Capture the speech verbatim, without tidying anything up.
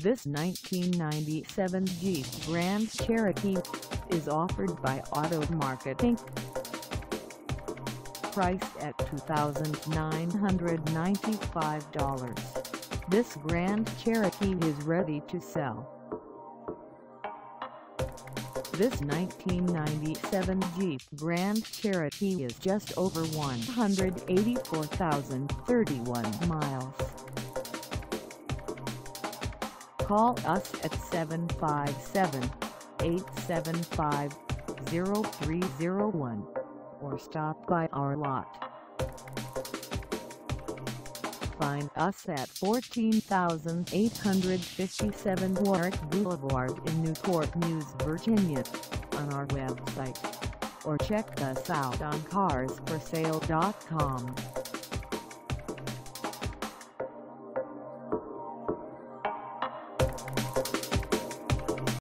This nineteen ninety-seven Jeep Grand Cherokee is offered by Auto Market Incorporated. Priced at two thousand nine hundred ninety-five dollars, this Grand Cherokee is ready to sell. This nineteen ninety-seven Jeep Grand Cherokee is just over one hundred eighty-four thousand thirty-one miles. Call us at seven five seven, eight seven five, zero three zero one or stop by our lot. Find us at fourteen thousand eight hundred fifty-seven Warwick Boulevard in Newport News, Virginia, on our website, or check us out on cars for sale dot com.